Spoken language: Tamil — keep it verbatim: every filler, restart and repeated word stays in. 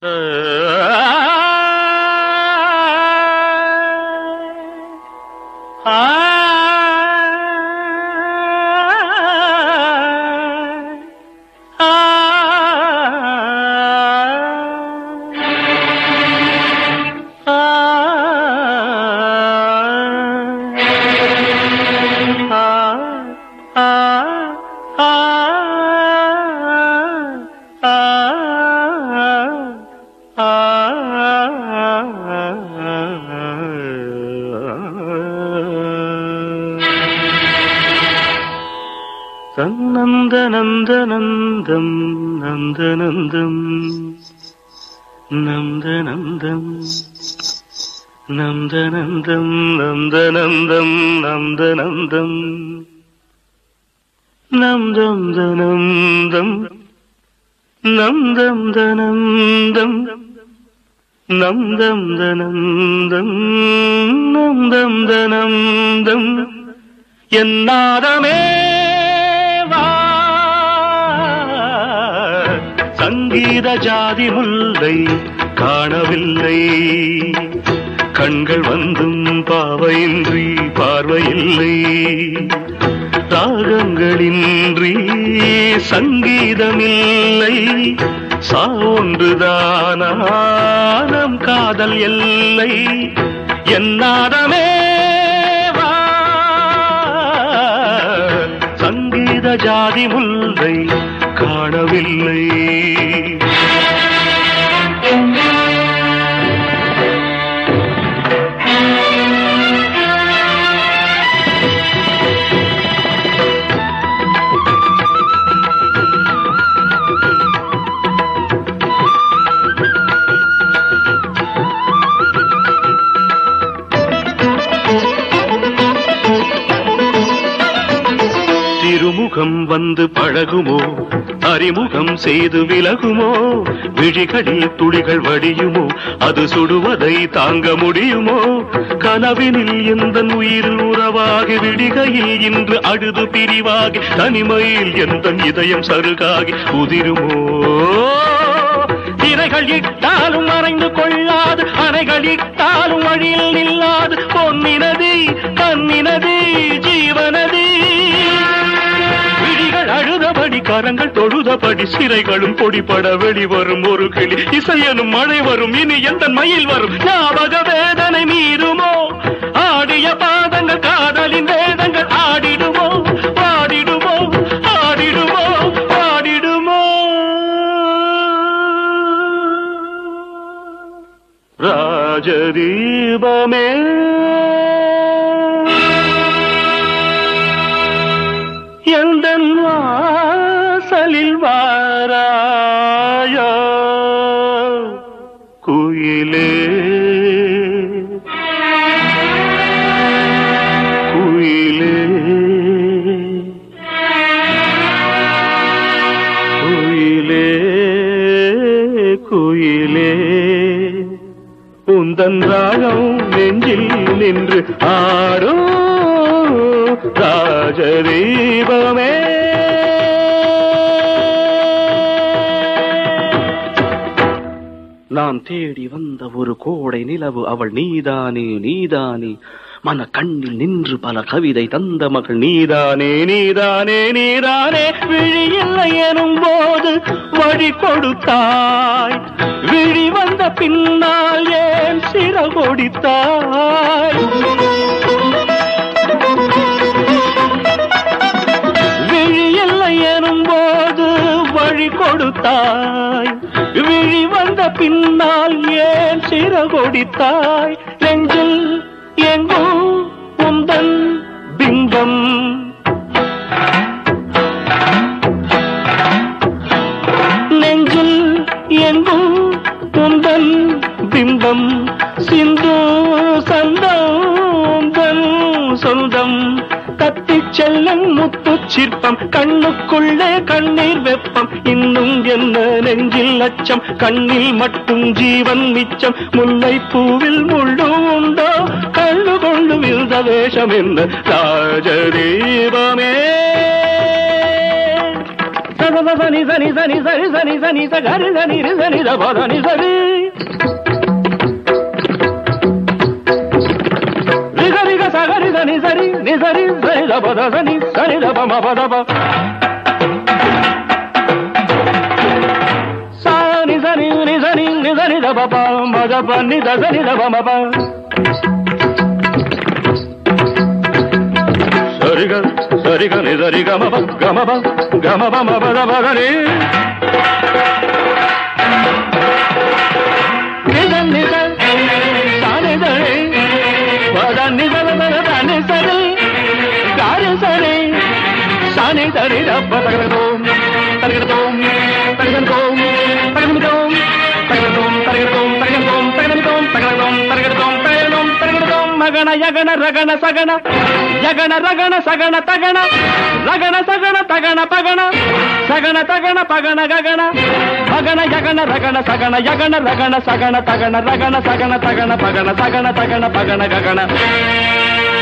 நந்தநந்தநந்தம் நந்தநந்தம் நந்தநந்தம் நந்தநந்தம் நந்தநந்தம் நந்தநந்தம் நந்தம் தனந்தம் நந்தம் தனந்தம் நந்தம் தனந்தம் நந்தம் தனந்தம் என்னாதமே சங்கீத ஜாதி முல்லை காணவில்லை, கண்கள் வந்தும் பாவையின்றி பார்வையில்லை, ராகங்களின்றி சங்கீதமில்லை, சான்றுதானம் காதல் எல்லை, என்னாதமே வா சங்கீத ஜாதி முல்லை காணவில்லை. திருமுகம் வந்து பழகுமோ, அறிமுகம் செய்து விலகுமோ, விழிகளில் துளிகள் வடியுமோ, அது சுடுவதை தாங்க முடியுமோ, கனவினில் எந்த உயிரில் உறவாகி விடிகையில் இன்று அழுது பிரிவாகி தனிமையில் எந்த இதயம் சருகாகி உதிருமோ, திரைகள் இட்டாலும் மறைந்து கொள்ளாது, அணைகள் இட்டாலும் வழியில் நில்லாது, பொன்னினதி கண்ணினதி ஜீவனதி, அழுதபடி கரங்கள் தொழுதபடி சிறைகளும் பொடிபட வெளிவரும் ஒரு கிளி, இசையனும் மழை வரும் இனி எந்த மயில் வரும், ஞாபக வேதனை மீறுமோ, ஆடிய பாதங்கள் காதலின் வேதங்கள் ஆடிடுமோ, பாடிடுமோ ஆடிடுமோ பாடிடுமோ. ராஜதீபமே எந்தன் வாசலில் வாராயா குயிலே குயிலே குயிலே குயிலே, உந்தன் ராகம் நெஞ்சில் நின்று ஆடும் ராஜதீபமே. நான் தேடி வந்த ஒரு கோடை நிலவு அவள் நீதானே நீதானே, மன கண்ணில் நின்று பல கவிதை தந்த மகள் நீதானே நீதானே நீதானே, விழியில்லை எனும் போது வழி கொடுத்தாய், விழி வந்த பின்னால் ஏன் சிறகொடித்தாய், விழியில்லை எனும் போது வழி கொடுத்தாய், விழி வந்த பின்னால் ஏன் சிறகொடித்தாய், நெஞ்சில் எங்கும் உந்தன் பிம்பம், நெஞ்சில் எங்கும் உந்தன் பிம்பம், சிந்து சந்தம் உந்தன் சொந்தம், கத்திச் செல்லும் முத்து சிற்பம், கண்ணுக்குள்ளே கண்ணீர் வெப்பம், இன்னும் என்ன நெஞ்சில் அச்சம், கண்ணில் மட்டும் ஜீவன் மிச்சம், முல்லை பூவில் முள்ளு உண்டோ, கண்ணு கொண்டு விழுந்த வேஷம் என்ன ராஜதீபமே. సని సని సని సరి సని సని సగరి సని రి సని ద పదని సరి రి సరి గ సగరి సని సరి ని సరి సరి ద పద సని సని ద ప మ పద ప సని సని ని సని ని సని ద ప ప మ ద ప ని ద సని ద ప మ ప సరి గ సరి గ ని సరి గ మ ప గ మ ప గ మ ప మ ప ద ప ద ని ని ద ని ద సా ని ద ని ప ద ని ద ద ద ని సరి గ రి సరి సా ని ద ని ద ప ద గ ద తరి గ ద తరి గ ద తరి గ ద తరి గ ద తరి గ ద తరి గ ద తరి గ ద తరి గ ద తరి గ ద తరి గ ద తరి గ ద మగణ యగణ రగణ సగణ యగణ రగణ సగణ తగణ రగణ సగణ తగణ పగణ సగణ తగణ పగణ గగణ పగణ యగణ రగణ సగణ యగణ రగణ సగణ తగణ రగణ సగణ తగణ పగణ సగణ తగణ పగణ గగణ